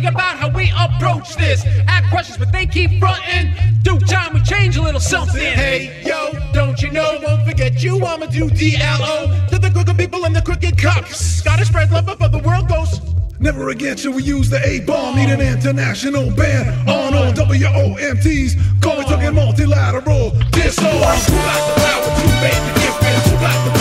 about how we approach this. Ask questions, but they keep frontin'. Due time, we change a little something. Hey, yo, don't you know? Won't forget you, I'ma do DLO. To the crooked people and the crooked cops. Gotta spread love before the world goes. Never again shall we use the A-bomb. Need an international ban on all WOMTs. Call me talking multilateral. This all. Who got the power to make the difference? Who got the